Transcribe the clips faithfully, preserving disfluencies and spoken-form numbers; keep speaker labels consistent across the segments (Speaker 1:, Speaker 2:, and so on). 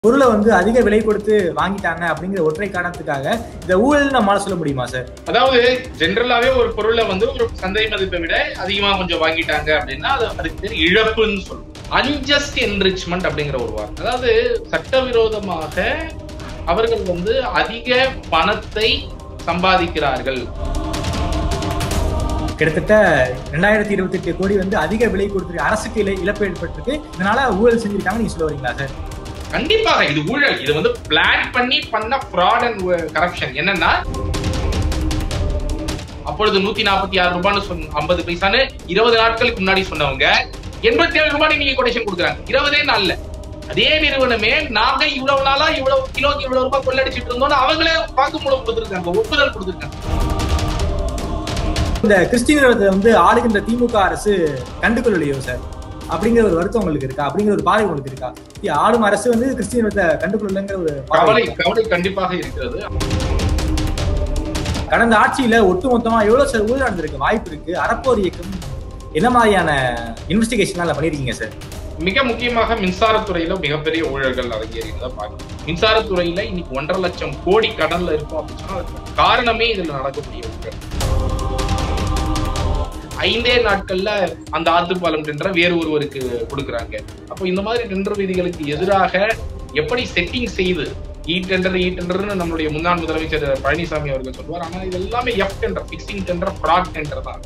Speaker 1: பொருளை வந்து அதிக விலை கொடுத்து வாங்கிட்டாங்க அப்படிங்கிற ஒற்றை காரணத்துக்காக இந்த ஊழல் நம்மளால சொல்ல முடியுமா சார்?
Speaker 2: அதாவது ஜென்ரலாவே ஒரு பொருளை வந்து ஒரு சந்தை மதிப்பை விட அதிகமா கொஞ்சம் வாங்கிட்டாங்க அப்படின்னா அது அதுக்கு பேர் இழப்புன்னு சொல்லுவோம். அன்ஜஸ்ட் என்ரிச்மெண்ட் அப்படிங்கிற ஒரு வார்த்தை. அதாவது சட்டவிரோதமாக அவர்கள் வந்து அதிக பணத்தை சம்பாதிக்கிறார்கள்.
Speaker 1: கிட்டத்தட்ட ரெண்டாயிரத்தி இருபத்தி எட்டு கோடி வந்து அதிக விலை கொடுத்துருக்கு, அரசுக்கு இழப்பு ஏற்பட்டிருக்கு. இதனால ஊழல் செஞ்சிருக்காங்க நீங்க சொல்ல வரீங்களா சார்?
Speaker 2: கண்டிப்பாக இது ஊழல். இது வந்து பிளான் பண்ணி பண்ண ஃப்ராட் அண்ட் கரப்ஷன். என்னன்னா அப்பொழுது நூத்தி நாற்பத்தி ஆறு ரூபான்னு சொன்ன ஐம்பது பைசான்னு இருபது நாட்களுக்கு முன்னாடி சொன்னவங்க எண்பத்தி ஏழு ரூபாய் நீங்க கொட்டேஷன் கொடுக்குறாங்க இருபதே நாள்ல. அதே நிறுவனமே நாங்க இவ்வளவு நாளா இவ்வளவு கிலோக்கு இவ்வளவு ரூபாய் கொள்ளடிச்சிட்டு இருந்தோம்னு அவங்களே வாக்குமூலம் கொடுத்துருக்காங்க, ஒப்புதல் கொடுத்துருக்காங்க.
Speaker 1: இந்த கிறிஸ்டியனத்தை வந்து ஆளுகின்ற திமுக அரசு கண்டுகொள்ளலையோ சார் அப்படிங்கிற ஒரு வருத்தம் உங்களுக்கு இருக்கா? அப்படிங்கிற ஒரு பாதை உங்களுக்கு இருக்கா? ஆளும் அரசு வந்து கிறிஸ்டியனத்தை கண்டுகொள்ளலைங்கிற ஒரு
Speaker 2: கவலை கவலை கண்டிப்பாக இருக்கிறது.
Speaker 1: கடந்த ஆட்சியில ஒட்டுமொத்தமா எவ்வளவு சார் ஊழல் நடந்திருக்கு வாய்ப்பு இருக்கு? அறப்போர் இயக்கம் என்ன மாதிரியான இன்வெஸ்டிகேஷன் பண்ணிருக்கீங்க சார்?
Speaker 2: மிக முக்கியமாக மின்சாரத்துறையில மிகப்பெரிய ஊழல்கள் அரங்கேறியதை பார்க்கணும். மின்சாரத்துறையில இன்னைக்கு ஒன்றரை லட்சம் கோடி கடன்ல இருக்கும் அப்படின்னா காரணமே இதுல நடக்கக்கூடிய ஊழல். ஐந்தே நாட்கள்ல அந்த ஆத்துப்பாலம் டெண்டரை வேறு ஒருவருக்கு கொடுக்குறாங்க. அப்போ இந்த மாதிரி டெண்டர் விதிகளுக்கு எதிராக எப்படி செட்டிங் செய்து இ டெண்டர் இ டெண்டர்னு நம்மளுடைய முன்னாள் முதலமைச்சர் பழனிசாமி அவர்கள் சொல்வார். ஆனா இது எல்லாமே F tender, fixing tender, fraud tender தான்.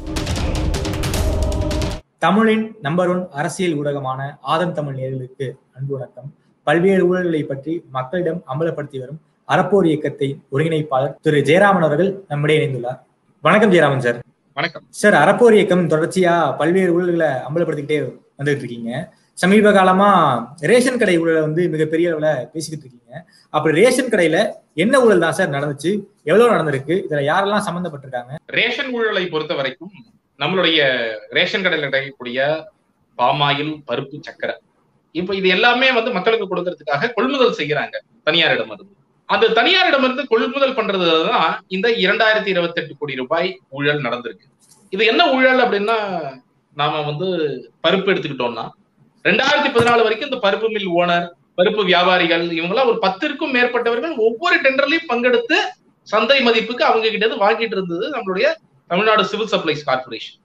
Speaker 1: தமிழின் நம்பர் ஒன் அரசியல் ஊடகமான ஆதன் தமிழ் நேயர்களுக்கு அன்பு வணக்கம். பல்வேறு ஊழல்களை பற்றி மக்களிடம் அமலப்படுத்தி வரும் அறப்போர் இயக்கத்தை ஒருங்கிணைப்பாளர் திரு ஜெயராமன் அவர்கள் நம்மிடையே இணைந்துள்ளார். வணக்கம் ஜெயராமன் சார்.
Speaker 2: வணக்கம்
Speaker 1: சார். அறப்போர் இயக்கம் தொடர்ச்சியா பல்வேறு ஊழல்களை அமலப்படுத்திக்கிட்டே வந்துட்டு இருக்கீங்க. சமீப காலமா ரேஷன் கடை ஊழலை வந்து மிகப்பெரிய அளவுல பேசிக்கிட்டு இருக்கீங்க. அப்படி ரேஷன் கடையில என்ன ஊழல் தான் சார் நடந்துச்சு, எவ்வளவு நடந்திருக்கு, இதுல யாரெல்லாம் சம்பந்தப்பட்டிருக்காங்க?
Speaker 2: ரேஷன் ஊழலை பொறுத்த வரைக்கும் நம்மளுடைய ரேஷன் கடையில் கிடைக்கக்கூடிய பாமாயில், பருப்பு, சக்கரை, இப்ப இது எல்லாமே வந்து மக்களுக்கு கொடுக்கறதுக்காக கொள்முதல் செய்யறாங்க தனியாரிடம் இருந்து. அந்த தனியாரிடமிருந்து கொள்முதல் பண்றதுதான் இந்த இரண்டாயிரத்தி இருபத்தி எட்டு கோடி ரூபாய் ஊழல் நடந்திருக்கு. இது என்ன ஊழல் அப்படின்னா, நாம வந்து பருப்பு எடுத்துக்கிட்டோம்னா ரெண்டாயிரத்தி பதினாலு வரைக்கும் இந்த பருப்பு மில் ஓனர், பருப்பு வியாபாரிகள் இவங்கெல்லாம் ஒரு பத்திற்கும் மேற்பட்டவர்கள் ஒவ்வொரு டெண்டர்லயும் பங்கெடுத்து சந்தை மதிப்புக்கு அவங்க கிட்ட வாங்கிட்டு இருந்தது நம்மளுடைய தமிழ்நாடு சிவில் சப்ளைஸ் கார்பரேஷன்.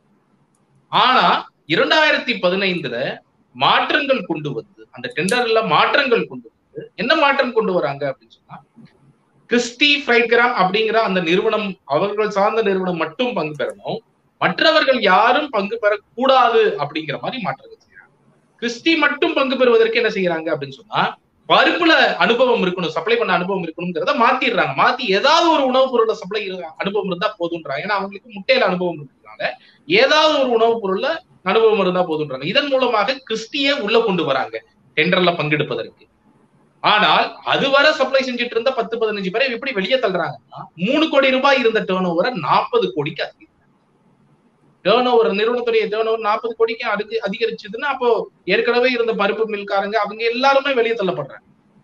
Speaker 2: ஆனா இரண்டாயிரத்தி பதினைந்துல மாற்றங்கள் கொண்டு வந்து அந்த டெண்டர்ல மாற்றங்கள் கொண்டு வந்து என்ன மாற்றம் கொண்டு வராங்க அப்படின்னு சொன்னா, கிறிஸ்டி ஃப்ரைட் கிராம் அப்படிங்கிற அந்த நிறுவனம், அவர்கள் சார்ந்த நிறுவனம் மட்டும் பங்கு பெறணும், மற்றவர்கள் யாரும் பங்கு பெறக்கூடாது அப்படிங்கிற மாதிரி மாற்றங்கள் செய்யறாங்க. கிறிஸ்டி மட்டும் பங்கு பெறுவதற்கு என்ன செய்யறாங்க அப்படின்னு சொன்னா, பருப்புல அனுபவம் இருக்கணும், சப்ளை பண்ண அனுபவம் இருக்கணும்ங்கிறத மாத்திடுறாங்க. மாத்தி ஏதாவது ஒரு உணவுப் பொருளை சப்ளை அனுபவம் இருந்தா போதுன்றாங்க. ஏன்னா அவங்களுக்கு முட்டையில அனுபவம் இருக்கிறதுனால ஏதாவது ஒரு உணவுப் பொருள்ல அனுபவம் இருந்தா போதுன்றாங்க. இதன் மூலமாக கிறிஸ்டியை உள்ள கொண்டு வராங்க டெண்டர்ல பங்கெடுப்பதற்கு. ஆனால் அதுவரை சப்ளை செஞ்சுட்டு இருந்த பத்து பதினஞ்சு பேரை எப்படி வெளியே தள்ளுறாங்கன்னா, மூணு கோடி ரூபாய் இருந்த டேர்ன் ஓவரை நாற்பது கோடிக்கு அதிகம். டேர்ன் ஓவர் நிறுவனத்துடைய டேர்ன் ஓவர் நாற்பது கோடிக்கு அதுக்கு அதிகரிச்சதுன்னா அப்போ ஏற்கனவே இருந்த பருப்பு மில்காரங்க அவங்க எல்லாருமே வெளியே தள்ளப்படுறாங்க.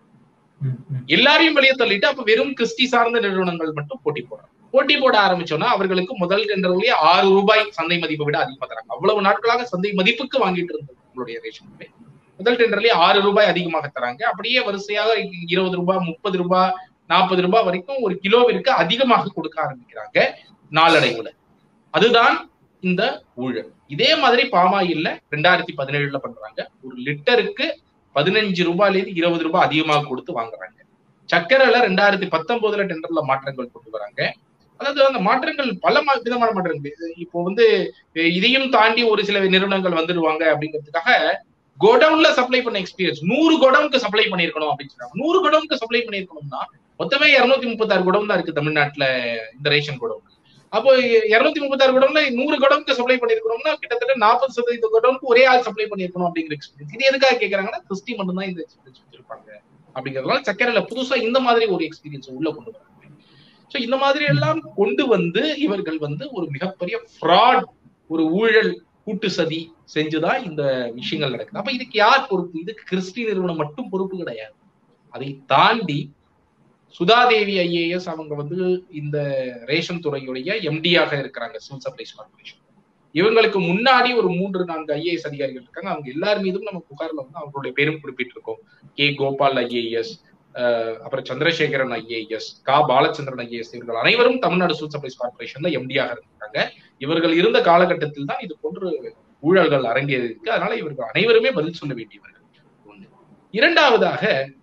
Speaker 2: எல்லாரையும் வெளியே தள்ளிட்டு அப்ப வெறும் கிறிஸ்டி சார்ந்த நிறுவனங்கள் மட்டும் போட்டி போடுறாங்க. போட்டி போட ஆரம்பிச்சோம்னா அவர்களுக்கு முதல் டெண்டர்லயே ஆறு ரூபாய் சந்தை மதிப்பை விட அதிகமா தராங்க. அவ்வளவு நாட்களாக சந்தை மதிப்புக்கு வாங்கிட்டு இருந்தது உங்களுடைய ரேஷன் முதல் டெண்டர்லயே ஆறு ரூபாய் அதிகமாக தராங்க. அப்படியே வரிசையாக இருபது ரூபாய், முப்பது ரூபாய், நாற்பது ரூபாய் வரைக்கும் ஒரு கிலோவிற்கு அதிகமாக கொடுக்க ஆரம்பிக்கிறாங்க நாளடைவுல. அதுதான் இந்த ஊழல். இதே மாதிரி பாமாயில்ல ரெண்டாயிரத்தி பதினேழுல பண்றாங்க. ஒரு லிட்டருக்கு பதினஞ்சு ரூபாயில இருந்து இருபது ரூபாய் அதிகமாக கொடுத்து வாங்குறாங்க. சக்கரைல ரெண்டாயிரத்தி பத்தொன்பதுல டெண்டர்ல மாற்றங்கள் கொண்டு வராங்க. அதாவது அந்த மாற்றங்கள் பல விதமான மாற்றங்கள். இப்போ வந்து இதையும் தாண்டி ஒரு சில நிறுவனங்கள் வந்துடுவாங்க அப்படிங்கிறதுக்காக கோடவுன்ல சப்ளை பண்ண எக்ஸ்பீரியன்ஸ் நூறு கோடவுனுக்கு சப்ளை பண்ணிருக்கணும் அப்படின்னு சொல்றாங்க. நூறு கோடவுனுக்கு சப்ளை பண்ணிருக்கணும்னா மொத்தமே இருநூத்தி முப்பத்தி ஆறு கோடவுன் தான் இருக்கு தமிழ்நாட்டுல இந்த ரேஷன் கோடவுன். அப்போ இருநூத்தி முப்பத்தி ஆறு கோடவுன்ல நூறு கோடவுனுக்கு சப்ளை பண்ணிருக்கணும்னா கிட்டத்தட்ட நாற்பது சதவீத கோடவுனுக்கு ஒரே ஆள் சப்ளை பண்ணிருக்கணும் அப்படிங்கிற எக்ஸ்பீரியன்ஸ். இது எதுக்காக கேட்கறாங்கன்னா, கிறிஸ்டி மட்டும் தான் இந்த எக்ஸ்பீரியன்ஸ் வச்சிருப்பாங்க அப்படிங்கிறதுனால சக்கரையில புதுசா இந்த மாதிரி ஒரு எக்ஸ்பீரியன்ஸ் உள்ள கொண்டு வராங்க. சோ இந்த மாதிரி எல்லாம் கொண்டு வந்து இவர்கள் வந்து ஒரு மிகப்பெரிய ஃப்ராட், ஒரு ஊழல் கூட்டு சதி செஞ்சுதான் இந்த விஷயங்கள் நடக்குது. அப்ப இதுக்கு யார் பொறுப்பு? இதுக்கு கிறிஸ்டி நிறுவனம் மட்டும் பொறுப்பு கிடையாது. அதை தாண்டி சுதாதேவி ஐஏஎஸ் அவங்க வந்து இந்த ரேஷன் துறையுடைய எம்டியாக இருக்கிறாங்க சிவில் சப்ளைஸ் கார்பரேஷன். இவங்களுக்கு முன்னாடி ஒரு மூன்று நான்கு ஐஏஎஸ் அதிகாரிகள் இருக்காங்க. அவங்க எல்லார் மீதும் நம்ம புகார்ல வந்து அவங்களுடைய பேரும் குறிப்பிட்டிருக்கோம். கே கோபால் ஐஏஎஸ், அப்புறம் சந்திரசேகரன் ஐஏஎஸ், கா பாலச்சந்திரன் ஐஏஎஸ், இவர்கள் அனைவரும் தமிழ்நாடு சிவில் சப்ளைஸ் கார்பரேஷன்ல எம்டியாக இருக்காங்க. இவர்கள் இருந்த காலகட்டத்தில் தான் இது போன்று ஊழல்கள் அரங்கேறிருக்கு. அதனால இவர்கள் அனைவருமே பதில் சொல்ல வேண்டியவர்கள். ஒன்று. இரண்டாவதாக,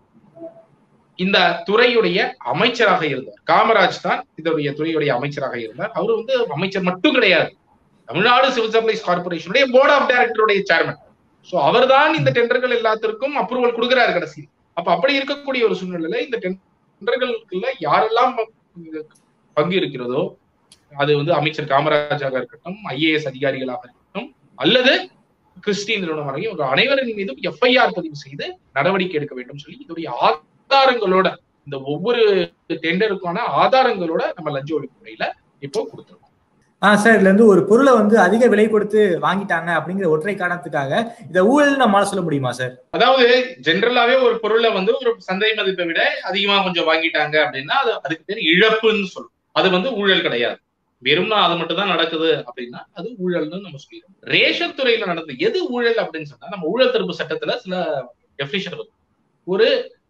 Speaker 2: இந்த துறையுடைய அமைச்சராக இருந்தார் காமராஜ் தான் இதனுடைய துறையுடைய அமைச்சராக இருந்தார். அவர் வந்து அமைச்சர் மட்டும் கிடையாது, தமிழ்நாடு சிவில் சப்ளைஸ் கார்பரேஷனுடைய போர்ட் ஆஃப் டைரக்டருடைய சேர்மன். சோ அவர் தான் இந்த டெண்டர்கள் எல்லாத்திற்கும் அப்ரூவல் கொடுக்கிறார் கடைசி. அப்ப அப்படி இருக்கக்கூடிய ஒரு சூழ்நிலையில இந்த டெண்டர்களுக்குள்ள யாரெல்லாம் பங்கு இருக்கிறதோ, அது வந்து அமைச்சர் காமராஜாக இருக்கட்டும், ஐஏஎஸ் அதிகாரிகளாக இருக்கட்டும், அல்லது கிறிஸ்டி நிறுவனம் வரையும் அனைவரின் மீதும் எஃப்ஐஆர் பதிவு செய்து நடவடிக்கை எடுக்க வேண்டும் சொல்லி இதோடைய ஆதாரங்களோட, இந்த ஒவ்வொரு டெண்டருக்கான ஆதாரங்களோட நம்ம லஞ்ச ஒழிப்பு முறையில இப்போ கொடுத்துருக்கோம்.
Speaker 1: ஆஹ் சார், இதுல இருந்து ஒரு பொருளை வந்து அதிக விலை கொடுத்து வாங்கிட்டாங்க அப்படிங்கிற ஒற்றை காரணத்துக்காக இதை ஊழல் நம்மளால சொல்ல முடியுமா சார்?
Speaker 2: அதாவது ஜென்ரலாவே ஒரு பொருளை வந்து ஒரு சந்தை மதிப்பை விட அதிகமா கொஞ்சம் வாங்கிட்டாங்க அப்படின்னா அது அதுக்கு பேர் இழப்புன்னு சொல்லுவோம். அது வந்து ஊழல் கிடையாது. வெறும்னா அது மட்டும் தான் நடக்குது அப்படின்னா அது ஊழல்னு நம்ம சொல்லிடுவோம். ரேஷன் துறையில நடந்தது எது ஊழல் அப்படின்னு சொன்னா, நம்ம ஊழல் தடுப்பு சட்டத்துல சில டெஃபினிஷன் இருக்கும். ஒரு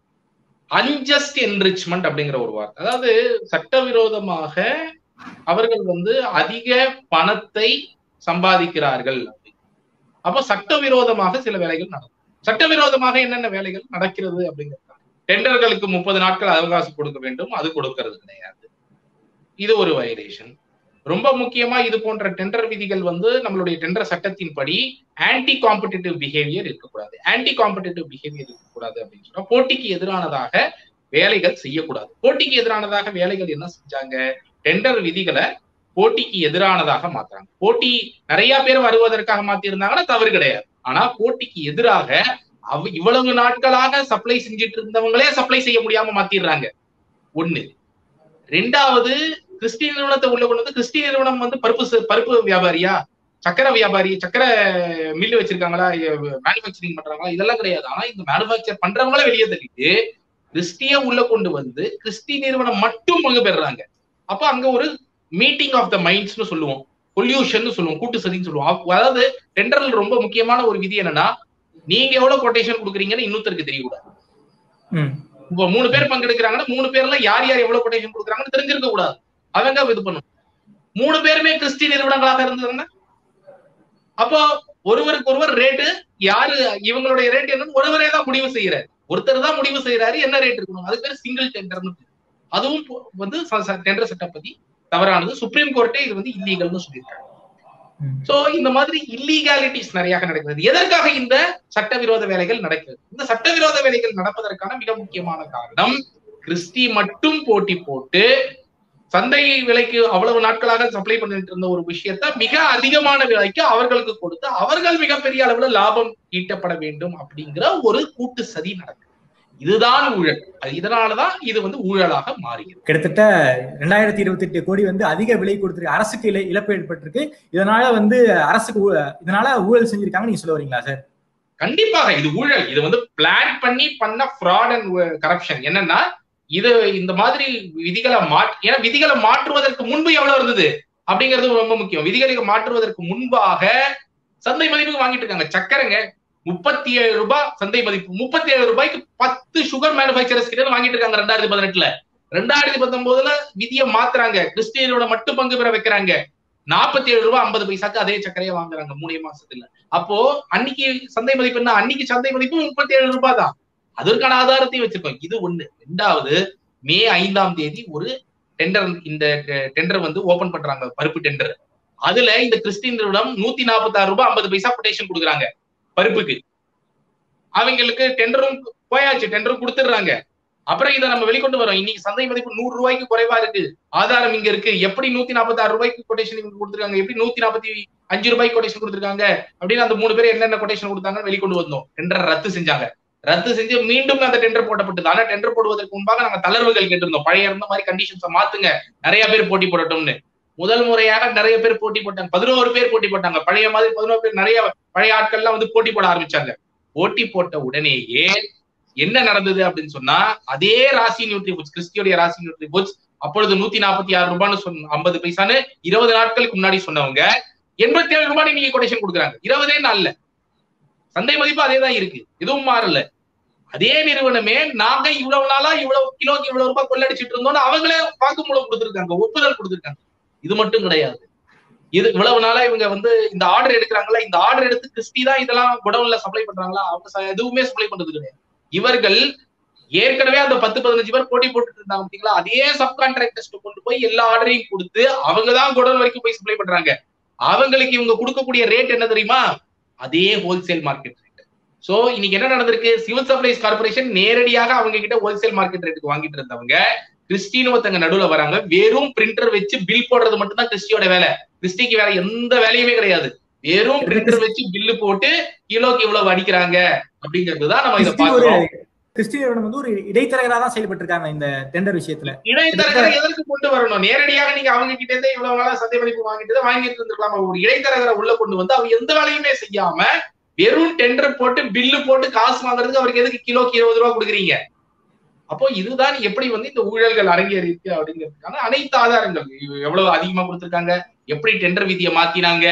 Speaker 2: அன்ஜஸ்ட் என்ரிச்மெண்ட் அப்படிங்கிற ஒரு வார்த்தை, அதாவது சட்டவிரோதமாக அவர்கள் வந்து அதிக பணத்தை சம்பாதிக்கிறார்கள். அப்ப சட்டவிரோதமாக சில வேலைகள் நடக்கும். சட்டவிரோதமாக என்னென்ன வேலைகள் நடக்கிறது அப்படிங்கிறது, டெண்டர்களுக்கு முப்பது நாட்கள் அவகாசம் கொடுக்க வேண்டும், அது கொடுக்கிறது கிடையாது. இது ஒரு வயலேஷன். ரொம்ப முக்கியமா இது போன்ற டெண்டர் விதிகள் வந்து நம்மளுடைய டெண்டர் சட்டத்தின்படி ஆன்டி காம்படிட்டிவ் பிஹேவியர் இருக்கக்கூடாது. ஆன்டி காம்படிட்டிவ் பிஹேவியர் இருக்கக்கூடாது அப்படின்னு சொன்னா போட்டிக்கு எதிரானதாக வேலைகள் செய்யக்கூடாது. போட்டிக்கு எதிரானதாக வேலைகள் என்ன செஞ்சாங்க, டெண்டர் விதிகளை போட்டிக்கு எதிரானதாக மாத்துறாங்க. போட்டி நிறைய பேர் வருவதற்காக மாத்தி இருந்தாங்கன்னா தவறு கிடையாது. ஆனா போட்டிக்கு எதிராக அவ இவ்வளவு நாட்களாக சப்ளை செஞ்சுட்டு இருந்தவங்களே சப்ளை செய்ய முடியாம மாத்திடுறாங்க. ஒண்ணு. ரெண்டாவது, கிறிஸ்டி நிறுவனத்தை உள்ள கொண்டு வந்து, கிறிஸ்டி நிறுவனம் வந்து பருப்பு பருப்பு வியாபாரியா, சக்கரை வியாபாரி, சக்கரை மில்லு வச்சிருக்காங்களா, மேனுபேக்சரிங் பண்றாங்களா, இதெல்லாம் கிடையாது. ஆனா இந்த மேனுபேக்சர் பண்றவங்களே வெளியே தள்ளிட்டு கிறிஸ்டிய உள்ள கொண்டு வந்து கிறிஸ்டி நிறுவனம் மட்டும் பங்கு பெறாங்க. அப்ப அங்க ஒரு மீட்டிங் ஆஃப் த மைண்ட்ஸ்னு சொல்லுவோம், பொல்யூஷன் சொல்லுவோம், கூட்டு சதின்னு சொல்லுவோம். அதாவது டெண்டர்ல ரொம்ப முக்கியமான ஒரு விதி என்னன்னா, நீங்க எவ்வளவு கொட்டேஷன் கொடுக்குறீங்கன்னு இன்னொருத்தருக்கு தெரியக்கூடாது. இப்போ மூணு பேர் பங்கெடுக்கிறாங்கன்னா மூணு பேர்ல யார் யார் எவ்வளவு கொட்டேஷன் கொடுக்குறாங்கன்னு தெரிஞ்சிருக்க கூடாது. அவங்க இது பண்ணணும். மூணு பேருமே கிறிஸ்டி நிறுவனங்களாக இருந்ததுன்னா அப்போ ஒருவருக்கு ஒருவர் ரேட்டு, யாரு இவங்களுடைய ரேட் என்னன்னு ஒருவரே தான் முடிவு செய்யறாரு. ஒருத்தர் தான் முடிவு செய்யறாரு என்ன ரேட் இருக்கணும். அது பேர் சிங்கிள் டெண்டர்னு. அதுவும் வந்து டெண்டர் சட்டம் பத்தி தவறானது. சுப்ரீம் கோர்ட்டே இது வந்து இல்லீகல்னு சொல்லியிருக்காங்க. சோ இந்த மாதிரி இல்லீகாலிட்டிஸ் நிறைய நடக்கிறது. எதற்காக இந்த சட்டவிரோத வேலைகள் நடக்கிறது? இந்த சட்டவிரோத வேலைகள் நடப்பதற்கான மிக முக்கியமான காரணம், கிறிஸ்டி மட்டும் போட்டி போட்டு சந்தை விலைக்கு அவ்வளவு நாட்களாக சப்ளை பண்ணிட்டு இருந்த ஒரு விஷயத்த மிக அதிகமான விலைக்கு அவர்களுக்கு கொடுத்து அவர்கள் மிகப்பெரிய அளவுல லாபம் ஈட்டப்பட வேண்டும் அப்படிங்கிற ஒரு கூட்டு சதி நடக்குது. இதுதான் ஊழல். இதனாலதான் இது வந்து ஊழலாக மாறுகிறது.
Speaker 1: கிட்டத்தட்ட ரெண்டாயிரத்தி இருபத்தி எட்டு கோடி வந்து அதிக விலை கொடுத்துருக்கு, அரசுக்கு இழ இழப்பு ஏற்பட்டிருக்கு. இதனால வந்து அரசுக்கு இதனால ஊழல் செஞ்சிருக்காங்க நீங்க சொல்ல வரீங்களா சார்?
Speaker 2: கண்டிப்பாக இது ஊழல். இது வந்து பிளான் பண்ணி பண்ண ஃப்ராட் அண்ட் கரப்ஷன். என்னன்னா இது இந்த மாதிரி விதிகளை மாற்று, ஏன்னா விதிகளை மாற்றுவதற்கு முன்பு எவ்வளவு இருந்தது அப்படிங்கிறது ரொம்ப முக்கியம். விதிகளை மாற்றுவதற்கு முன்பாக சந்தை மதிப்புக்கு வாங்கிட்டு இருக்காங்க. சக்கரைங்க முப்பத்தி ஏழு ரூபாய் சந்தை மதிப்பு, முப்பத்தி ஏழு ரூபாய்க்கு பத்து சுகர் மேனுபேக்சரர்ஸ் கிட்ட வாங்கிட்டு இருக்காங்க. ரெண்டாயிரத்தி பதினெட்டுல ரெண்டாயிரத்தி பத்தொன்பதுல விதியை மாத்துறாங்க, கிறிஸ்டியனோட மட்டும் பங்கு பெற வைக்கிறாங்க. நாற்பத்தி ஏழு ரூபாய் ஐம்பது பைசாக்கு அதே சக்கரையை வாங்குறாங்க மூணே மாசத்துல. அப்போ அன்னைக்கு சந்தை மதிப்பு என்ன, அன்னைக்கு சந்தை மதிப்பு முப்பத்தி ஏழு ரூபாய் தான். அதற்கான ஆதாரத்தையும் வச்சிருக்கோம். இது ஒண்ணு. ரெண்டாவது, மே ஐந்தாம் தேதி ஒரு டெண்டர், இந்த டெண்டர் வந்து ஓபன் பண்றாங்க, பருப்பு டெண்டர். அதுல இந்த கிறிஸ்டின் நிறுவனம் நூத்தி நாற்பத்தி ஆறு ரூபாய் ஐம்பது பைசா கொட்டேஷன் கொடுக்குறாங்க பருப்புக்கு. அவங்களுக்கு டெண்டரும் போயாச்சு, டெண்டரும் கொடுத்துடுறாங்க. அப்புறம் இதை நம்ம வெளிக்கொண்டு வரோம். இன்னைக்கு சந்தை மதிப்பு நூறு ரூபாய்க்கு குறைவா இருக்கு, ஆதாரம் இங்க இருக்கு. எப்படி நூத்தி நாற்பத்தி ஆறு ரூபாய்க்கு கொட்டேஷன் இவங்க கொடுத்துருக்காங்க, எப்படி நூத்தி நாற்பத்தி அஞ்சு ரூபாய்க்கு கொட்டேஷன் கொடுத்துருக்காங்க அப்படின்னு அந்த மூணு பேர் என்னென்ன கொட்டேஷன் கொடுத்தாங்கன்னு வெளிக்கொண்டு வந்தோம். டெண்டர் ரத்து செஞ்சாங்க. ரத்து செஞ்சு மீண்டும் அந்த டெண்டர் போடப்பட்டது. ஆனா டெண்டர் போடுவதற்கு முன்பாக நாங்க தளர்வுகள் கேட்டிருந்தோம். பழைய இருந்த மாதிரி கண்டிஷன்ஸை மாத்துங்க, நிறைய பேர் போட்டி போடட்டும்னு. முதல் முறையாக நிறைய பேர் போட்டி போட்டாங்க, பதினோரு பேர் போட்டி போட்டாங்க. பழைய மாதிரி பதினோரு பேர், நிறைய பழைய ஆட்கள்லாம் வந்து போட்டி போட ஆரம்பிச்சாங்க. போட்டி போட்ட உடனேயே என்ன நடந்தது அப்படின்னு சொன்னா, அதே ராசி நியூட்ரி ஃபுட்ஸ், கிறிஸ்டியோடைய ராசி நியூட்ரி ஃபுட்ஸ் அப்பொழுது நூத்தி நாற்பத்தி ஆறு ரூபான்னு சொன்ன ஐம்பது பைசான்னு இருபது நாட்களுக்கு முன்னாடி சொன்னவங்க எண்பத்தி ஏழு ரூபாய் நீங்க கொட்டேஷன் கொடுக்குறாங்க இருபதே நாள்ல. சந்தை மதிப்பு அதே தான் இருக்கு, எதுவும் மாறல. அதே நிறுவனமே நாங்க இவ்வளவு நாளா இவ்வளவு கிலோக்கு இவ்வளவு ரூபாய் கொள்ளடிச்சிட்டு இருந்தோம்னு அவங்களே வாக்குமூலம் கொடுத்திருக்காங்க, ஒப்புதல் கொடுத்திருக்காங்க. இது மட்டும் கிடையாது, இது இவ்வளவு நாளா இவங்க வந்து இந்த ஆர்டர் எடுக்கிறாங்களா, இந்த ஆர்டர் எடுத்து கிறிஸ்டி தான் இதெல்லாம் குடவுன்ல சப்ளை பண்றாங்களா, அவங்க எதுவுமே சப்ளை பண்றது கிடையாது. இவர்கள் ஏற்கனவே அந்த பத்து பதினஞ்சு பேர் போட்டி போட்டுட்டு இருந்தாங்க பாத்தீங்களா, அதே சப் கான்ட்ராக்டர்ஸ் கொண்டு போய் எல்லா ஆர்டரையும் கொடுத்து அவங்கதான் குடவுன் வரைக்கும் போய் சப்ளை பண்றாங்க. அவங்களுக்கு இவங்க கொடுக்கக்கூடிய ரேட் என்ன தெரியுமா, அதே ஹோல்சேல் மார்க்கெட் ரேட். சோ இன்னைக்கு என்ன நடந்திருக்கு, சிவில் சப்ளைஸ் கார்பரேஷன் நேரடியாக அவங்க கிட்ட ஹோல்சேல் மார்க்கெட் ரேட்டுக்கு வாங்கிட்டு இருந்தவங்க கிறிஸ்டின்னு ஒருத்தங்க நடுவுல வராங்க. வெறும் பிரிண்டர் வச்சு பில் போடுறது மட்டும் தான் கிறிஸ்டியோட வேலை, கிறிஸ்டிக்கு வேற எந்த வேலையுமே கிடையாது. வெறும் பிரிண்டர் வச்சு பில்லு போட்டு கிலோக்கு இவ்வளவு அடிக்கிறாங்க அப்படிங்கிறதுதான் நம்ம இதை பார்க்கிறோம்.
Speaker 1: கிறிஸ்டி நிறுவனம் வந்து ஒரு இடைத்தரகரா தான் செயல்பட்டு இருக்காங்க இந்த டெண்டர் விஷயத்துல.
Speaker 2: இடைத்தரகரை எதற்கு கொண்டு வரணும், நேரடியாக நீங்க அவங்க கிட்ட இருந்தே இவ்வளவு நாளா சந்தை மதிப்பு வாங்கிட்டு வாங்கிட்டு இருந்திருக்கலாம். ஒரு இடைத்தரகரை உள்ள கொண்டு வந்து அவங்க எந்த வேலையுமே செய்யாம வெறும் டெண்டர் போட்டு பில்லு போட்டு காசு வாங்குறதுக்கு அவருக்கு எதுக்கு கிலோக்கு இருபது ரூபாய் கொடுக்குறீங்க? அப்போ இதுதான் எப்படி வந்து இந்த ஊழல்கள் அரங்கேறிருக்கு அப்படிங்கிறதுக்கான அனைத்து ஆதாரங்கள். எவ்வளவு அதிகமா கொடுத்திருக்காங்க, எப்படி டெண்டர் விதியை மாத்தினாங்க,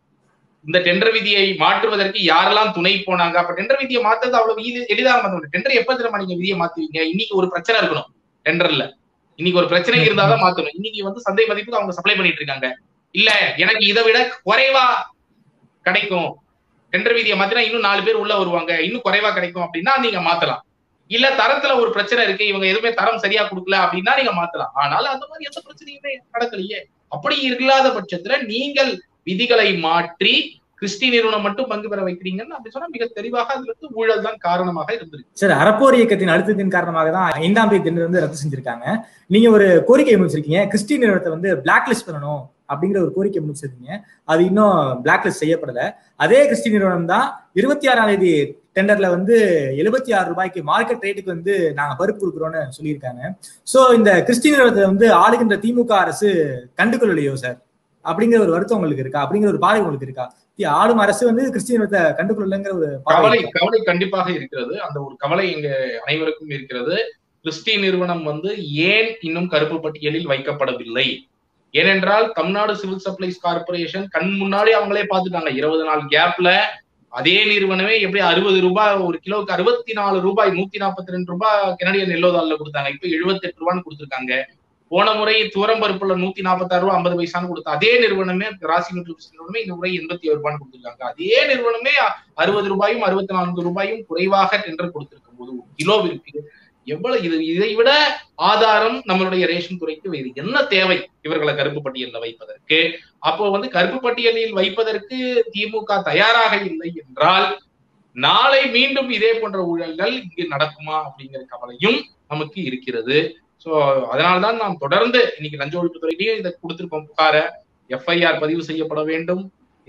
Speaker 2: இந்த டெண்டர் விதியை மாற்றுவதற்கு யாரெல்லாம் துணை போனாங்க. அப்ப டெண்டர் விதியை மாத்துறது அவ்வளவு எளிதாக மாத்த டெண்டர் எப்ப தெரியுமா நீங்க விதியை மாத்துவீங்க, இன்னைக்கு ஒரு பிரச்சனை இருக்கணும் டெண்டர்ல, இன்னைக்கு ஒரு பிரச்சனை இருந்தாதான் மாத்தணும். இன்னைக்கு வந்து சந்தை மதிப்புக்கு அவங்க சப்ளை பண்ணிட்டு இருக்காங்க, இல்ல எனக்கு இதை விட குறைவா கிடைக்கும், டெண்டர் விதியை மாத்தினா இன்னும் நாலு பேர் உள்ள வருவாங்க, இன்னும் குறைவா கிடைக்கும் அப்படின்னா நீங்க மாத்தலாம். இல்ல தரத்துல ஒரு பிரச்சனை இருக்கு, இவங்க எதுவுமே தரம் சரியா கொடுக்கல அப்படின்னா நீங்க மாத்தலாம். ஆனால் அந்த மாதிரி எந்த பிரச்சனையுமே நடக்கலையே. அப்படி இல்லாத பட்சத்துல நீங்கள் விதிகளை மாற்றி கிறிஸ்டி நிறுவனம் மட்டும் பங்கு பெற வைக்கிறீங்கன்னு அப்படி சொன்னா மிக தெளிவாக அதுல இருந்து ஊழல் தான் காரணமாக இருந்திருக்கு.
Speaker 1: சார், அரப்போர் இயக்கத்தின் அழுத்தத்தின் காரணமாக தான் ஐந்தாம் தேதி டெண்டர் வந்து ரத்து செஞ்சிருக்காங்க. நீங்க ஒரு கோரிக்கை முன்வச்சிருக்கீங்க, கிறிஸ்டி நிறுவனத்தை வந்து பிளாக் லிஸ்ட் பண்ணணும் அப்படிங்கிற ஒரு கோரிக்கை முன்வச்சிருக்கீங்க. அது இன்னும் பிளாக் லிஸ்ட் செய்யப்படல. அதே கிறிஸ்டி நிறுவனம் தான் இருபத்தி ஆறாம் தேதி டெண்டர்ல வந்து எழுபத்தி ஆறு ரூபாய்க்கு மார்க்கெட் ரேட்டுக்கு வந்து நாங்க பருப்பு கொடுக்குறோம்னு சொல்லியிருக்காங்க. சோ இந்த கிறிஸ்டி நிறுவனத்தை வந்து ஆளுகின்ற திமுக அரசு கண்டுகொள்ளலையோ சார் அப்படிங்கிற ஒரு வருத்தம் உங்களுக்கு இருக்கா, அப்படிங்கிற ஒரு பார்வை உங்களுக்கு இருக்கா? ஆளும் அரசு வந்து கிறிஸ்டி நிறுவனத்தை கண்டுகொள்ளலைங்கிற ஒரு
Speaker 2: கவலை கவலை கண்டிப்பாக இருக்கிறது. அந்த ஒரு கவலை எங்க அனைவருக்கும் இருக்கிறது. கிறிஸ்டி நிறுவனம் வந்து ஏன் இன்னும் கருப்பு பட்டியலில் வைக்கப்படவில்லை? ஏனென்றால் தமிழ்நாடு சிவில் சப்ளைஸ் கார்பரேஷன் கண் முன்னாடி அவங்களே பார்த்துட்டாங்க. இருபது நாள் கேப்ல அதே நிறுவனமே எப்படி அறுபது ரூபாய் ஒரு கிலோவுக்கு அறுபத்தி நாலு ரூபாய் நூத்தி நாற்பத்தி ரெண்டு ரூபாய் கனடியன் எல்லோ தாள்ல கொடுத்தாங்க. இப்ப எழுபத்தி எட்டு ரூபான்னு கொடுத்துருக்காங்க. போன முறை துவரம் பருப்புல நூத்தி நாற்பத்தி ஆறு ரூபாய் ஐம்பது பைசான்னு கொடுத்தா அதே நிறுவனமே ராசி நிறுவனமே இந்த முறை எண்பத்தி ஏழு ரூபான்னு கொடுத்துருக்காங்க. அதே நிறுவனமே அறுபது ரூபாயும் அறுபத்தி நான்கு ரூபாயும் குறைவாக டெண்டர் கொடுத்திருக்கும் போது கிலோவிற்கு எவ்வளவு இது இதை விட ஆதாரம் நம்மளுடைய ரேஷன் துறைக்கு வேறு என்ன தேவை இவர்களை கருப்பு பட்டியலில் வைப்பதற்கு? அப்போ வந்து கருப்பு பட்டியலில் வைப்பதற்கு திமுக தயாராக இல்லை என்றால் நாளை மீண்டும் இதே போன்ற ஊழல்கள் இங்கு நடக்குமா அப்படிங்கிற கவலையும் நமக்கு இருக்கிறது. சோ அதனால்தான் நாம் தொடர்ந்து இன்னைக்கு லஞ்ச ஒழிப்புத்துறையிலையும் இதை கொடுத்திருக்கோம் புகார. எஃப்ஐஆர் பதிவு செய்யப்பட வேண்டும்,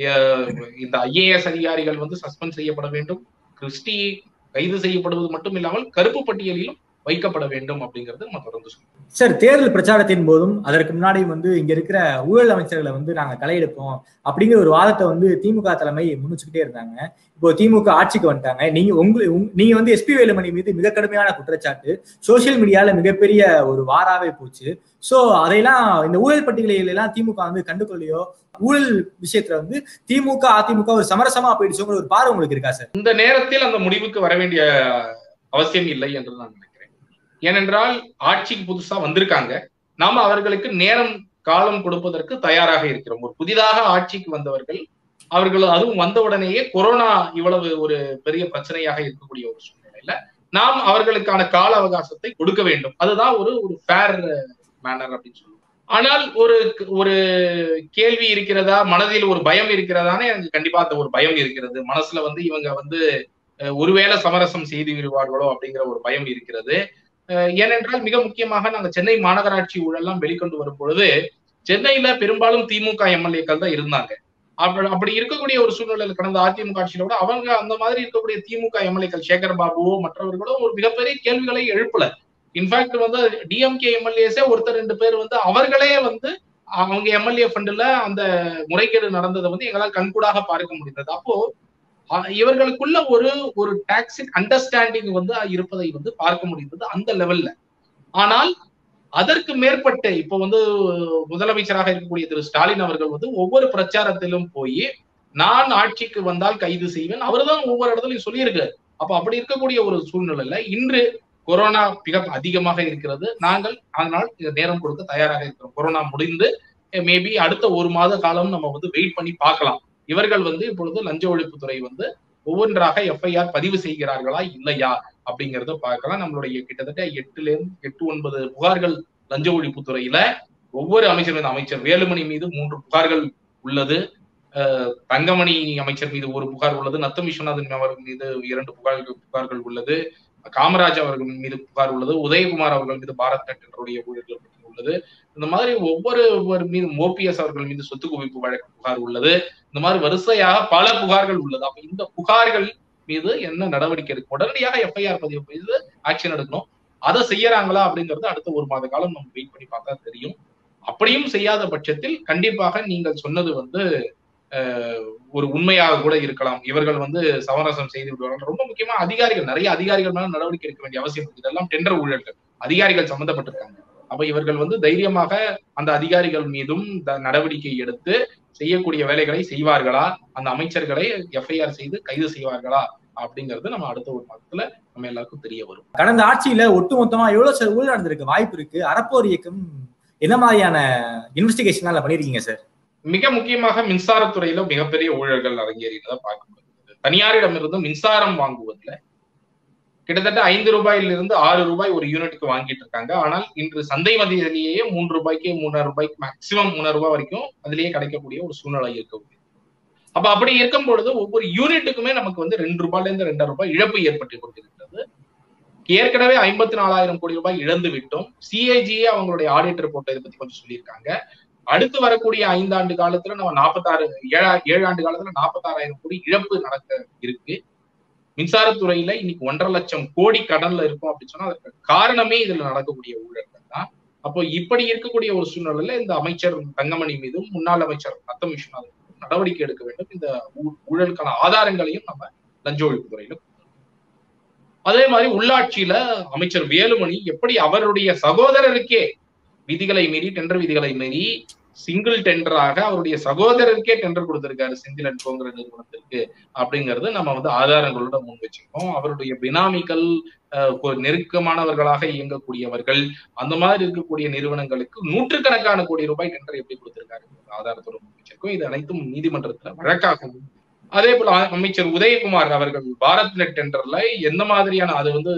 Speaker 2: இந்த ஐஏஎஸ் அதிகாரிகள் வந்து சஸ்பெண்ட் செய்யப்பட வேண்டும், கிறிஸ்டி கைது செய்யப்படுவது மட்டும் இல்லாமல் கருப்பு பட்டியலிலும் வைக்கப்பட வேண்டும் அப்படிங்கிறது நம்ம தொடர்ந்து சொல்லுவோம்.
Speaker 1: சார், தேர்தல் பிரச்சாரத்தின் போதும் அதற்கு முன்னாடியும் வந்து இங்க இருக்கிற ஊழல் அமைச்சர்களை வந்து நாங்க களையெடுப்போம் அப்படிங்கிற ஒரு வாதத்தை வந்து திமுக தலைமை முன்னிச்சுக்கிட்டே இருந்தாங்க. இப்போ திமுக ஆட்சிக்கு வந்துட்டாங்க. நீங்க உங்களுக்கு நீங்க வந்து எஸ்பி வேலுமணி மீது மிக கடுமையான குற்றச்சாட்டு சோசியல் மீடியால மிகப்பெரிய ஒரு வாராவே போச்சு. சோ அதையெல்லாம் இந்த ஊழல் பட்டியலில் எல்லாம் திமுக வந்து கண்டுகொள்ளையோ, ஊழல் விஷயத்துல வந்து திமுக அதிமுக ஒரு சமரசமா போயிடுச்சோங்கிற ஒரு பார்வை உங்களுக்கு இருக்கா சார்?
Speaker 2: இந்த நேரத்தில் அந்த முடிவுக்கு வர வேண்டிய அவசியம் இல்லை என்று நான் நினைக்கிறேன். ஏனென்றால் ஆட்சிக்கு புதுசா வந்திருக்காங்க, நாம அவர்களுக்கு நேரம் காலம் கொடுப்பதற்கு தயாராக இருக்கிறோம். ஒரு புதிதாக ஆட்சிக்கு வந்தவர்கள் அவர்கள் அதுவும் வந்த உடனேயே கொரோனா இவ்வளவு ஒரு பெரிய பிரச்சனையாக இருக்கக்கூடிய ஒரு சூழ்நிலையில நாம் அவர்களுக்கான கால அவகாசத்தை கொடுக்க வேண்டும். அதுதான் ஒரு ஒரு ஃபேர் மேனர் அப்படின்னு சொல்லுவோம். ஆனால் ஒரு ஒரு கேள்வி இருக்கிறதா, மனதில் ஒரு பயம் இருக்கிறதானே? எனக்கு கண்டிப்பா அந்த ஒரு பயம் இருக்கிறது. மனசுல வந்து இவங்க வந்து ஒருவேளை சமரசம் செய்து விடுவார்களோ அப்படிங்கிற ஒரு பயம் இருக்கிறது. ஏனென்றால் மிக முக்கியமாக நாங்க சென்னை மாநகராட்சி ஊழல்லாம் வெளிக்கொண்டு வரும் பொழுது சென்னையில பெரும்பாலும் திமுக எம்எல்ஏக்கள் தான் இருந்தாங்க. அப்படி அப்படி இருக்கக்கூடிய ஒரு சூழ்நிலையில் கடந்த அதிமுக ஆட்சியில அவங்க அந்த மாதிரி இருக்கக்கூடிய திமுக எம்எல்ஏக்கள் சேகர் பாபுவோ மற்றவர்களோ ஒரு மிகப்பெரிய கேள்விகளை எழுப்பல. இன்ஃபேக்ட் வந்து டிஎம்கே எம்எல்ஏஸே ஒருத்தர் ரெண்டு பேர் வந்து அவர்களே வந்து அவங்க எம்எல்ஏ ஃபண்டுல அந்த முறைகேடு நடந்ததை வந்து எங்களால் கண்கூடாக பார்க்க முடிந்தது. அப்போ இவர்களுக்குள்ள ஒரு ஒரு டாக்ஸிக் அண்டர்ஸ்டாண்டிங் வந்து இருப்பதை வந்து பார்க்க முடிந்தது அந்த லெவல்ல. ஆனால் அதற்கு மேற்பட்ட இப்ப வந்து முதலமைச்சராக இருக்கக்கூடிய திரு ஸ்டாலின் அவர்கள் வந்து ஒவ்வொரு பிரச்சாரத்திலும் போய் நான் ஆட்சிக்கு வந்தால் கைது செய்வேன் அவர்தான் ஒவ்வொரு இடத்துலையும் சொல்லியிருக்காரு. அப்ப அப்படி இருக்கக்கூடிய ஒரு சூழ்நிலையில இன்று கொரோனா மிக அதிகமாக இருக்கிறது. நாங்கள் அதனால் நேரம் கொடுக்க தயாராக இருக்கிறோம். கொரோனா முடிந்து மேபி அடுத்த ஒரு மாத காலம் நம்ம வந்து வெயிட் பண்ணி பார்க்கலாம். இவர்கள் வந்து இப்பொழுது லஞ்ச ஒழிப்புத்துறை வந்து ஒவ்வொன்றாக எஃப்ஐஆர் பதிவு செய்கிறார்களா இல்லையா அப்படிங்கறத பார்க்கலாம். நம்மளுடைய கிட்டத்தட்ட எட்டுல இருந்து எட்டு ஒன்பது புகார்கள் லஞ்ச ஒழிப்புத்துறையில ஒவ்வொரு அமைச்சர் அமைச்சர் வேலுமணி மீது மூன்று புகார்கள் உள்ளது. தங்கமணி அமைச்சர் மீது ஒரு புகார் உள்ளது. நத்தம் விஸ்வநாதன் அவர்கள் மீது இரண்டு புகார்கள் புகார்கள் உள்ளது. காமராஜ் அவர்கள் மீது புகார் உள்ளது. உதயகுமார் அவர்கள் மீது பாரத் நெட் என்ற ஊழல்கள் உள்ளது. இந்த மாதிரி ஒவ்வொரு மீது ஓபிஎஸ் அவர்கள் மீது சொத்து குவிப்பு வழக்கு புகார் உள்ளது. இந்த மாதிரி வரிசையாக பல புகார்கள் உள்ளது. அப்ப இந்த புகார்கள் மீது என்ன நடவடிக்கை இருக்கு? உடனடியாக எஃப்ஐஆர் பதிவு செய்து ஆக்ஷன் எடுக்கணும். அதை செய்யறாங்களா அப்படிங்கறது அடுத்த ஒரு மாத காலம் நம்ம வெயிட் பண்ணி பார்த்தா தெரியும். அப்படியும் செய்யாத பட்சத்தில் கண்டிப்பாக நீங்கள் சொன்னது வந்து ஒரு உண்மையாக கூட இருக்கலாம். இவர்கள் வந்து சமரசம் செய்து விடுவார்கள். ரொம்ப முக்கியமா அதிகாரிகள் நிறைய அதிகாரிகள் மேல நடவடிக்கை எடுக்க வேண்டிய அவசியம் இருக்கு. இதெல்லாம் டெண்டர் ஊழல்கள், அதிகாரிகள் சம்பந்தப்பட்டிருக்காங்க. அப்ப இவர்கள் வந்து தைரியமாக அந்த அதிகாரிகள் மீதும் நடவடிக்கை எடுத்து செய்யக்கூடிய வேலைகளை செய்வார்களா, அந்த அமைச்சர்களை எஃப்ஐஆர் செய்து கைது செய்வார்களா அப்படிங்கிறது நம்ம அடுத்த ஒரு மாதத்துல நம்ம எல்லாருக்கும் தெரிய வரும்.
Speaker 1: கடந்த ஆட்சியில ஒட்டுமொத்தமா எவ்வளவு சார் ஊழல் நடந்திருக்கு வாய்ப்பு இருக்கு? அறப்போர் இயக்கம் என்ன மாதிரியான இன்வெஸ்டிகேஷன் பண்ணிருக்கீங்க சார்?
Speaker 2: மிக முக்கியமாக மின்சாரத்துறையில மிகப்பெரிய ஊழல்கள் அரங்கேறியதை பார்க்க முடியுது. தனியாரிடமிருந்து மின்சாரம் வாங்குவதில் கிட்டத்தட்ட ஐந்து ரூபாயிலிருந்து ஆறு ரூபாய் ஒரு யூனிட்டுக்கு வாங்கிட்டு இருக்காங்க. ஆனால் இன்று சந்தை மதியிலேயே மூன்று ரூபாய்க்கு மூணாயிரம் ரூபாய்க்கு மேக்சிமம் மூணாயிரம் ரூபாய் வரைக்கும் அதிலேயே கிடைக்கக்கூடிய ஒரு சூழ்நிலை இருக்கக்கூடிய. அப்ப அப்படி இருக்கும் பொழுது ஒவ்வொரு யூனிட்டுக்குமே நமக்கு வந்து ரெண்டு ரூபாயில இருந்து ரெண்டாயிரம் ரூபாய் இழப்பு ஏற்பட்டு கொண்டிருக்கிறது. ஏற்கனவே ஐம்பத்தி நாலாயிரம் கோடி ரூபாய் இழந்து விட்டோம். சிஐஜியே அவங்களுடைய ஆடிட் ரிப்போர்ட் இதை பத்தி கொஞ்சம் சொல்லியிருக்காங்க. அடுத்து வரக்கூடிய ஐந்தாண்டு காலத்துல நம்ம நாற்பத்தாறு ஏழா ஏழு ஆண்டு காலத்துல நாற்பத்தாறாயிரம் கோடி இழப்பு நடக்க இருக்கு. மின்சாரத்துறையில இன்னைக்கு ஒன்றரை லட்சம் கோடி கடன்ல இருக்கும் அப்படின்னு சொன்னா அதற்கு காரணமே இதுல நடக்கக்கூடிய ஊழல்கள் தான். அப்போ இப்படி இருக்கக்கூடிய ஒரு சூழ்நிலையில இந்த அமைச்சர் தங்கமணி மீதும் முன்னாள் அமைச்சர் நத்தம் விஸ்வநாதன் நடவடிக்கை எடுக்க வேண்டும். இந்த ஊழலுக்கான ஆதாரங்களையும் நம்ம லஞ்ச ஒழிப்புத்துறையில. அதே மாதிரி உள்ளாட்சியில அமைச்சர் வேலுமணி எப்படி அவருடைய சகோதரருக்கே விதிகளை மீறி டெண்டர் விதிகளை மீறி சிங்கிள் டெண்டராக அவருடைய சகோதரருக்கே டெண்டர் கொடுத்திருக்காரு செந்தில் அண்ட் கோங்கிற நிறுவனத்திற்கு அப்படிங்கிறது நம்ம வந்து ஆதாரங்களோட முன் வச்சிருக்கோம். அவருடைய பினாமிகள் நெருக்கமானவர்களாக இயங்கக்கூடியவர்கள் அந்த மாதிரி இருக்கக்கூடிய நிறுவனங்களுக்கு நூற்றுக்கணக்கான கோடி ரூபாய் டெண்டர் எப்படி கொடுத்திருக்காரு ஆதாரத்தோட முன் வச்சிருக்கோம். இது அனைத்தும் நீதிமன்றத்துல வழக்காகும். அதே போல அமைச்சர் உதயகுமார் அவர்கள் பாரத் நெட் டெண்டர்ல எந்த மாதிரியான அது வந்து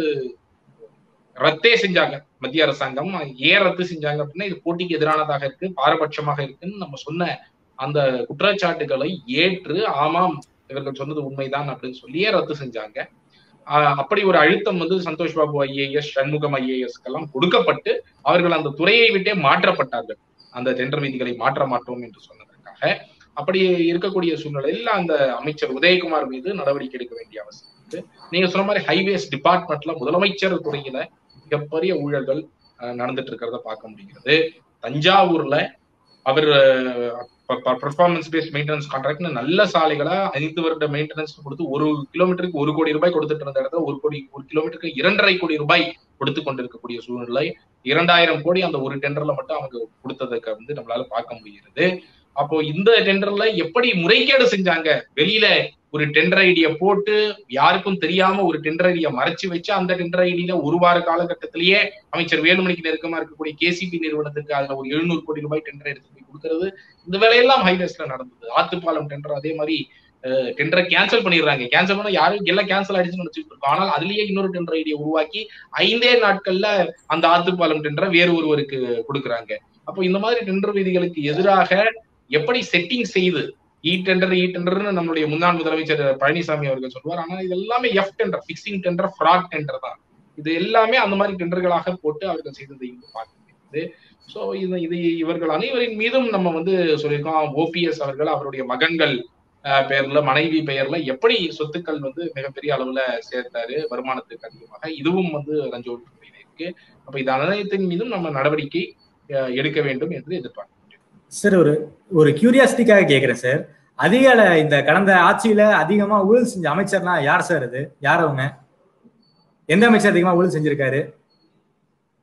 Speaker 2: ரத்தே செஞ்சாங்க மத்திய அரசாங்கம். ஏன் ரத்து செஞ்சாங்க அப்படின்னா இது போட்டிக்கு எதிரானதாக இருக்கு, பாரபட்சமாக இருக்குன்னு நம்ம சொன்ன அந்த குற்றச்சாட்டுகளை ஏற்று ஆமாம் இவர்கள் சொன்னது உண்மைதான் அப்படின்னு சொல்லியே ரத்து செஞ்சாங்க. ஆஹ் அப்படி ஒரு அழுத்தம் வந்து சந்தோஷ் பாபு ஐஏஎஸ், சண்முகம் ஐஏஎஸ்க்கெல்லாம் கொடுக்கப்பட்டு அவர்கள் அந்த துறையை விட்டே மாற்றப்பட்டார்கள். அந்த டெண்டர் விதிகளை மாற்ற மாட்டோம் என்று சொன்னதற்காக. அப்படி இருக்கக்கூடிய சூழ்நிலையில் அந்த அமைச்சர் உதயகுமார் மீது நடவடிக்கை எடுக்க வேண்டிய அவசியம் இருக்கு. நீங்க சொன்ன மாதிரி ஹைவேஸ் டிபார்ட்மெண்ட்ல முதலமைச்சர் துறையில மிகப்பெரிய ஊழல்கள் நடந்துட்டு இருக்கிறத பார்க்க முடிகிறது. தஞ்சாவூர்ல அவர் பெர்ஃபார்மன்ஸ் பேஸ்ட் மெயின்டெனன்ஸ் கான்ட்ராக்ட்னு நல்ல சாலைகளை ஐந்து வருட மெயின்டெனன்ஸ் கொடுத்து ஒரு கிலோமீட்டருக்கு ஒரு கோடி ரூபாய் கொடுத்துட்டு இருந்த இடத்துல ஒரு கோடி ஒரு கிலோமீட்டருக்கு இரண்டரை கோடி ரூபாய் கொடுத்து கொண்டிருக்கக்கூடிய சூழ்நிலை. இரண்டாயிரம் கோடி அந்த ஒரு டெண்டர்ல மட்டும் அவங்க கொடுத்ததுக்கு வந்து நம்மளால பார்க்க முடிகிறது. அப்போ இந்த டெண்டர்ல எப்படி முறைகேடு செஞ்சாங்க, வெளியில ஒரு டெண்டர் ஐடிய போட்டு யாருக்கும் தெரியாம ஒரு டெண்டர் ஐடிய மறைச்சு வச்சு அந்த டெண்டர் ஐடியில ஒரு வார காலகட்டத்திலேயே அமைச்சர் வேலுமணிக்கு நெருக்கமா இருக்கக்கூடிய கேசிபி நிறுவனத்துக்கு அதுல ஒரு எழுநூறு கோடி ரூபாய் டெண்டர் எடுத்து போய் கொடுக்கறது. இந்த வேலையெல்லாம் ஹைவேஸ்ல நடந்தது. ஆத்துப்பாலம் டெண்டர் அதே மாதிரி டெண்டரை கேன்சல் பண்ணிடுறாங்க. கேன்சல் பண்ண யாரும் எல்லாம் கேன்சல் ஆயிடுச்சுன்னு நினைச்சிட்டு இருக்கோம். ஆனால் அதுலயே இன்னொரு டெண்டர் ஐடியை உருவாக்கி ஐந்தே நாட்கள்ல அந்த ஆத்துப்பாலம் டெண்டரை வேறு ஒருவருக்கு கொடுக்குறாங்க. அப்போ இந்த மாதிரி டெண்டர் விதிகளுக்கு எதிராக எப்படி செட்டிங் செய்து இ டெண்டர் இ டெண்டர்னு நம்மளுடைய முன்னாள் முதலமைச்சர் பழனிசாமி அவர்கள் சொல்வார். ஆனா இது எல்லாமே F tender, fixing tender, fraud tender தான். இது எல்லாமே அந்த மாதிரி டெண்டர்களாக போட்டு அவர்கள் செய்ததை பார்க்க முடியுது. சோ இது இது இவர்கள் அனைவரின் மீதும் நம்ம வந்து சொல்லியிருக்கோம். ஓபிஎஸ் அவர்கள் அவருடைய மகன்கள் பெயர்ல மனைவி பெயர்ல எப்படி சொத்துக்கள் வந்து மிகப்பெரிய அளவுல சேர்த்தாரு வருமானத்துக்கு அதிகமாக, இதுவும் வந்து லஞ்ச ஒழிப்புத்துறையில இருக்கு. அப்ப இது அனைத்தின் மீதும் நம்ம நடவடிக்கை எடுக்க வேண்டும் என்று எதிர்பார்க்கிறோம்.
Speaker 1: சார் ஒரு ஒரு கியூரியாசிட்டிக்காக கேட்கிறேன் சார். அதிக இந்த கடந்த ஆட்சியில அதிகமா ஊழல் செஞ்ச அமைச்சர்னா யார் சார்? அது யார்? அவங்க எந்த அமைச்சர் அதிகமா ஊழல் செஞ்சிருக்காரு?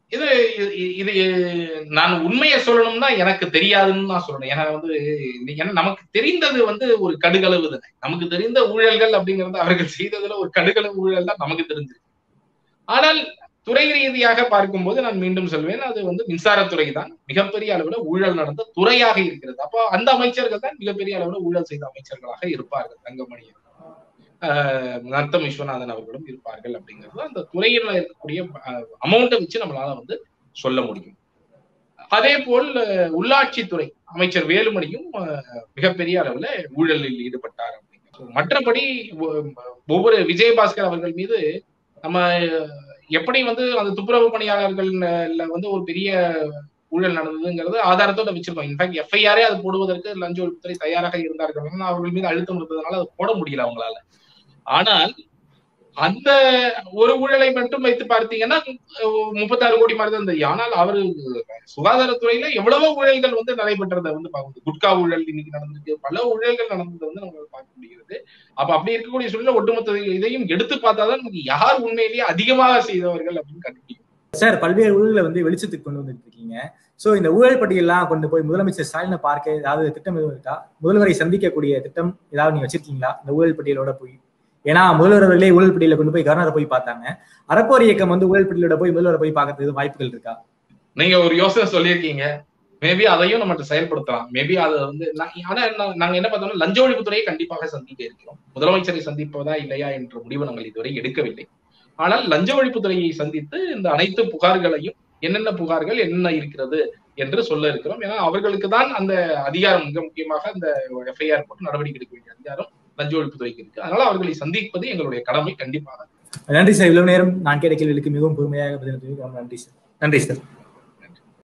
Speaker 2: இது இது நான் உண்மையை சொல்லணும்னா எனக்கு தெரியாதுன்னு நான் சொல்லணும். ஏன்னா வந்து ஏன்னா நமக்கு தெரிந்தது வந்து ஒரு கடுகளவு தானே. நமக்கு தெரிந்த ஊழல்கள் அப்படிங்கிறது அவர்கள் செய்ததுல ஒரு கடுகளவு ஊழல் தான் நமக்கு தெரிஞ்சது. ஆனால் துறை ரீதியாக பார்க்கும்போது நான் மீண்டும் சொல்வேன், அது வந்து மின்சாரத்துறை தான் மிகப்பெரிய அளவுல ஊழல் நடந்த துறையாக இருக்கிறது. அப்போ அந்த அமைச்சர்கள் தான் மிகப்பெரிய அளவுல ஊழல் செய்த அமைச்சர்களாக இருப்பார்கள். தங்கமணி ஆஹ் நத்தம் விஸ்வநாதன் அவர்களும் இருப்பார்கள் அப்படிங்கிறது அந்த துறையில இருக்கக்கூடிய அமௌண்ட்டை வச்சு நம்மளால வந்து சொல்ல முடியும். அதே போல் உள்ளாட்சித்துறை அமைச்சர் வேலுமணியும் மிகப்பெரிய அளவுல ஊழலில் ஈடுபட்டார் அப்படிங்கிறது. மற்றபடி ஒவ்வொரு விஜயபாஸ்கர் அவர்கள் மீது நம்ம எப்படி வந்து அந்த துப்புரவு பணியாளர்கள்ல வந்து ஒரு பெரிய ஊழல் நடந்ததுங்கிறது ஆதாரத்தோட வச்சிருக்கோம். இன்ஃபேக்ட் எஃப்ஐஆரே அது போடுவதற்கு லஞ்ச ஒழிப்புத்துறை தயாராக இருந்தார்கள். அவர்கள் மீது அழுத்தம் இருந்ததுனால அது போட முடியல அவங்களால. ஆனால் அந்த ஒரு ஊழலை மட்டும் வைத்து பார்த்தீங்கன்னா முப்பத்தாறு கோடி மாதிரி தான் தெரியும். ஆனால் அவரு சுகாதாரத்துறையில எவ்வளவோ ஊழல்கள் வந்து நடைபெற்றதை வந்து பார்க்க, குட்கா ஊழல் இன்னைக்கு நடந்திருக்கு, பல ஊழல்கள் நடந்ததை வந்து நம்மளால பார்க்க முடிகிறது. அப்ப அப்படி இருக்கக்கூடிய சூழ்நிலை ஒட்டுமொத்த இதையும் எடுத்து பார்த்தாதான் நமக்கு யார் உண்மையிலேயே அதிகமாக செய்தவர்கள் அப்படின்னு கண்டுபிடிக்கும்.
Speaker 1: சார், பல்வேறு ஊழல்களை வந்து வெளிச்சத்துக்கு கொண்டு வந்துட்டு இருக்கீங்க. சோ இந்த ஊழல் பட்டியலாம் கொண்டு போய் முதலமைச்சர் ஸ்டாலினை பார்க்க ஏதாவது திட்டம் எதுவும் இருக்கா? முதல்வரை சந்திக்கக்கூடிய திட்டம் ஏதாவது நீங்க வச்சிருக்கீங்களா இந்த ஊழல் பட்டியலோட போய்? ஏன்னா முதல்வர் அவர்களே ஊழல் பட்டியல கொண்டு போய் கவர்னரை போய் பார்த்தாங்க. அரப்போர் இயக்கம் வந்து ஊழல் பட்டியலோட போய் முதல்வரை போய் பார்க்கறதுக்கு வாய்ப்புகள் இருக்கா?
Speaker 2: நீங்க ஒரு யோசனை சொல்லியிருக்கீங்க, மேபி அதையும் நம்ம செயல்படுத்தலாம். மேபி அது வந்து ஆனா நாங்க என்ன பார்த்தோம்னா லஞ்ச ஒழிப்புத்துறையை கண்டிப்பாக சந்திக்க இருக்கிறோம். முதலமைச்சரை சந்திப்பதா இல்லையா என்ற முடிவு நாங்கள் இதுவரை எடுக்கவில்லை. ஆனால் லஞ்ச ஒழிப்புத்துறையை சந்தித்து இந்த அனைத்து புகார்களையும் என்னென்ன புகார்கள் என்ன இருக்கிறது என்று சொல்ல இருக்கிறோம். ஏன்னா அவர்களுக்கு தான் அந்த அதிகாரம், மிக முக்கியமாக அந்த எஃப்ஐஆர் போட்டு நடவடிக்கை எடுக்க வேண்டிய அதிகாரம் லஞ்ச ஒழிப்புத்துறைக்கு இருக்கு. அதனால அவர்களை சந்திப்பது எங்களுடைய கடமை கண்டிப்பாக.
Speaker 1: நன்றி சார். இவ்வளவு நேரம் நான் கேட்ட கேள்விகளுக்கு மிகவும் பொறுமையாக பதில். நன்றி சார். நன்றி சார்.